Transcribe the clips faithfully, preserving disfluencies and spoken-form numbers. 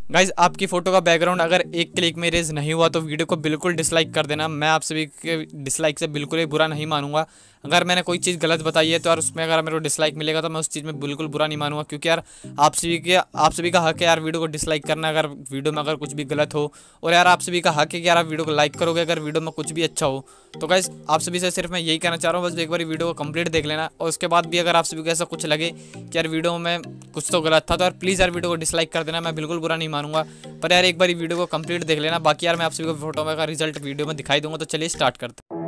Guys आपकी photo का background अगर एक क्लिक में इरेज नहीं हुआ तो वीडियो को बिल्कुल डिसलाइक कर देना। मैं आप सभी के डिसलाइक से बिल्कुल ही बुरा नहीं मानूंगा। अगर मैंने कोई चीज़ गलत बताई है तो यार उसमें अगर मेरे को डिसलाइक मिलेगा तो मैं उस चीज़ में बिल्कुल बुरा नहीं मानूंगा, क्योंकि यार आप सभी के आप सभी का हक है यार वीडियो को डिसलाइक करना अगर वीडियो में अगर कुछ भी गलत हो। और यार आप सभी का हक है कि यार आप वीडियो को लाइक करोगे अगर वीडियो में कुछ भी अच्छा हो। तो गाइज आप सभी से सिर्फ मैं यही कहना चाह रहा हूँ, बस एक बार वीडियो को कंप्लीट देख लेना और उसके बाद भी अगर आप सभी को ऐसा कुछ लगे कि यार वीडियो में कुछ तो गलत था तो यार प्लीज़ यार वीडियो को डिसलाइक कर देना। मैं बिल्कुल बुरा नहीं मानूंगा, पर यार एक बार वीडियो को कंप्लीट देख लेना। बाकी यार मैं आप सभी को फोटो में का रिजल्ट वीडियो में दिखाई दूंगा। तो चलिए स्टार्ट करते हैं।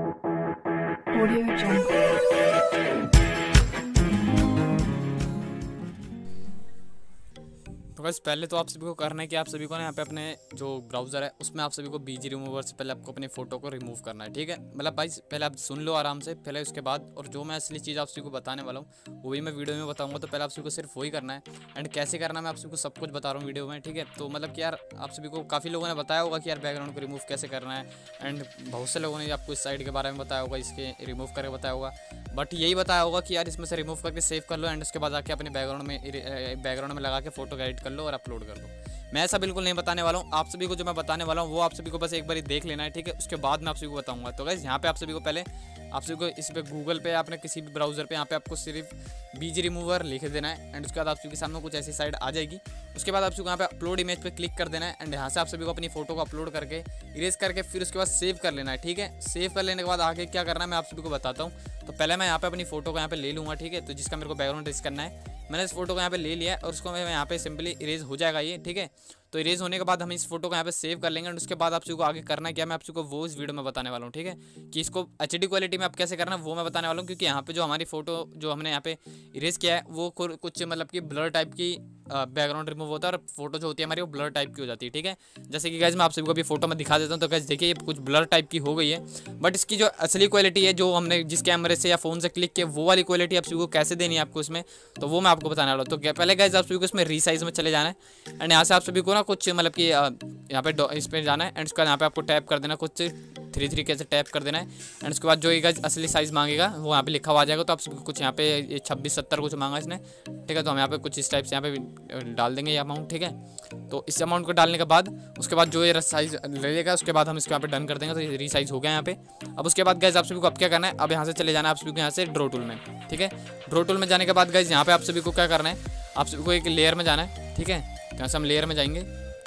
तो बस पहले तो आप सभी को करना है कि आप सभी को ना यहाँ पे अपने जो ब्राउज़र है उसमें आप सभी को बीजी रिमूवर से पहले आपको अपनी फ़ोटो को रिमूव करना है, ठीक है। मतलब भाई पहले आप सुन लो आराम से पहले, उसके बाद और जो मैं असली चीज़ आप सभी को बताने वाला हूँ वो भी मैं वीडियो में बताऊँगा। तो पहले आप सभी को सिर्फ वही करना है एंड कैसे करना है मैं आप सभी को सब कुछ बता रहा हूँ वीडियो में, ठीक है। तो मतलब कि यार आप सभी को काफ़ी लोगों ने बताया होगा कि यार बैकग्राउंड को रिमूव कैसे करना है एंड बहुत से लोगों ने आपको इस साइड के बारे में बताया होगा, इसके रिमूव करके बताया होगा, बट यही बताया होगा कि यार इसमें से रिमूव करके सेव कर लो एंड उसके बाद आके अपने बैकग्राउंड में बैकग्राउंड में लगा के फोटो एडिट कर लो और अपलोड कर दो। मैं ऐसा बिल्कुल नहीं बताने वाला हूँ। आप सभी को जो मैं बताने वाला हूँ वो आप सभी को बस एक बार देख लेना है, ठीक है। उसके बाद मैं आप सभी को बताऊंगा। तो गाइस यहाँ पे आप सभी को पहले आप सभी को इस पे गूगल पे आपने किसी भी ब्राउज़र पे यहाँ पे आपको सिर्फ बीजी रिमूवर लिख देना है एंड उसके बाद आप सभी के सामने कुछ ऐसी साइड आ जाएगी। उसके बाद आप सभी को यहाँ पे अपलोड इमेज पे क्लिक कर देना है एंड यहाँ से आप सभी को अपनी फोटो को अपलोड करके इरेज करके फिर उसके बाद सेव कर लेना है, ठीक है। सेव कर लेने के बाद आगे क्या करना है मैं आप सभी को बताता हूँ। तो पहले मैं यहाँ पे अपनी फोटो को यहाँ पे ले लूँगा, ठीक है। तो जिसका मेरे को बैकग्राउंड इरेज करना है मैंने इस फोटो को यहाँ पे ले लिया है और उसको मैं यहाँ पे सिंपली इरेज हो जाएगा ये, ठीक है। तो इरेज होने के बाद हम इस फोटो को यहाँ पे सेव कर लेंगे और उसके बाद आप सभी को आगे करना क्या मैं आप सभी को वो इस वीडियो में बताने वाला हूँ, ठीक है। कि इसको एच डी क्वालिटी में आप कैसे करना है वो मैं बताने वाला हूँ, क्योंकि यहाँ पे जो हमारी फोटो जो हमने यहाँ पे इरेज किया है वो कुछ मतलब कि ब्लर टाइप की बैकग्राउंड रिमूव होता है और फोटो जो होती है हमारी वो ब्लर टाइप की हो जाती है, ठीक है। जैसे कि गाइस मैं आप सभी को अभी फोटो में दिखा देता हूँ। तो गाइस देखिए ये कुछ ब्लर टाइप की हो गई है, बट इसकी जो असली क्वालिटी है जो हमने जिस कैमरे से या फोन से क्लिक किया वो वाली क्वालिटी आप सभी को कैसे देनी है आपको इसमें, तो वो मैं आपको बताने वाला हूँ। तो पहले गाइस आप सभी को इसमें रीसाइज में चले जाना है एंड यहाँ से आप सभी को ना कुछ मतलब कि यहाँ पे इस पर जाना है एंड उसके बाद यहाँ पे आपको टैप कर देना, कुछ थ्री थ्री कैसे टैप कर देना है एंड उसके बाद जो ये असली साइज़ मांगेगा वो यहाँ पे लिखा हुआ आ जाएगा। तो आप सभी को कुछ यहाँ पे ये छब्बीस सत्तर कुछ मांगा इसने, ठीक है। तो हम यहाँ पे कुछ इस टाइप से यहाँ पे डाल देंगे ये अमाउंट, ठीक है। तो इस अमाउंट को डालने के बाद उसके बाद जो ये साइज़ ले लेगा उसके बाद हम इसको यहाँ पे डन कर देंगे। तो ये रीसाइज हो गया यहाँ पे। अब उसके बाद गाइस आप सभी को अब क्या करना है, अब यहाँ से चले जाना है आप सभी को यहाँ से ड्रॉ टूल में, ठीक है। ड्रॉ टूल में जाने के बाद गाइस यहाँ पे आप सभी को क्या करना है, आप सभी को एक लेयर में जाना है, ठीक है। यहाँ से हम लेयर में जाएंगे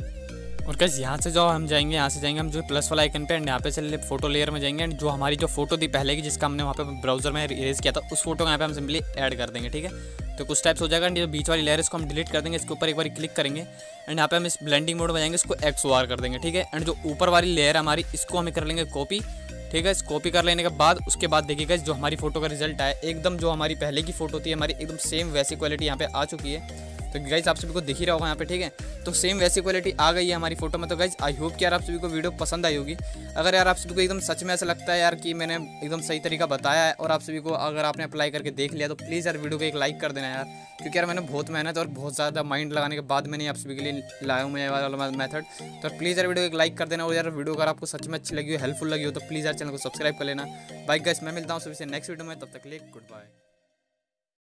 और गाइस यहाँ से जो हम जाएंगे यहाँ से जाएंगे हम जो प्लस वाला आइकन पे एंड यहाँ पे से फोटो लेयर में जाएंगे एंड जो हमारी जो फोटो थी पहले की जिसका हमने वहाँ पे ब्राउजर में इरेज किया था उस फोटो को यहाँ पे हम सिंपली ऐड कर देंगे, ठीक है। तो कुछ टाइप्स हो जाएगा एंड जो बीच वाली लेयर इसको हम डिलीट कर देंगे, इसके ऊपर एक बार क्लिक करेंगे एंड यहाँ पे हम इस ब्लेंडिंग मोड में जाएंगे, इसको एक्स ओ आर कर देंगे, ठीक है। एंड जो ऊपर वाली लेयर है हमारी इसको हमें कर लेंगे कॉपी, ठीक है। इस कॉपी कर लेने के बाद उसके बाद देखिएगा जो हमारी फोटो का रिजल्ट आया एकदम जो हमारी पहले की फोटो थी हमारी एकदम सेम वैसी क्वालिटी यहाँ पे आ चुकी है। तो गाइस आप सभी को दिख ही रहा होगा यहाँ पे, ठीक है। तो सेम वैसी क्वालिटी आ गई है हमारी फोटो में। तो गाइस आई होप कि यार आप सभी को वीडियो पसंद आई होगी। अगर यार आप सभी को एकदम सच में ऐसा लगता है यार कि मैंने एकदम सही तरीका बताया है और आप सभी को अगर आपने अप्लाई करके देख लिया तो प्लीज़ यार वीडियो को एक लाइक कर देना यार, क्योंकि यार मैंने बहुत मेहनत और बहुत ज़्यादा माइंड लगाने के बाद मैंने आप सभी के लिए लाया हूँ मैं वाला मेथड। तो प्लीज़ यार वीडियो को एक लाइक कर देना और यार वीडियो अगर आपको सच में अच्छी लगी हो हेल्पफुल लगी हो तो प्लीज़ यार चैनल को सब्सक्राइब कर लेना। बाय गाइस मैं मिलता हूँ सभी से नेक्स्ट वीडियो में, तब तक के लिए गुड बाय।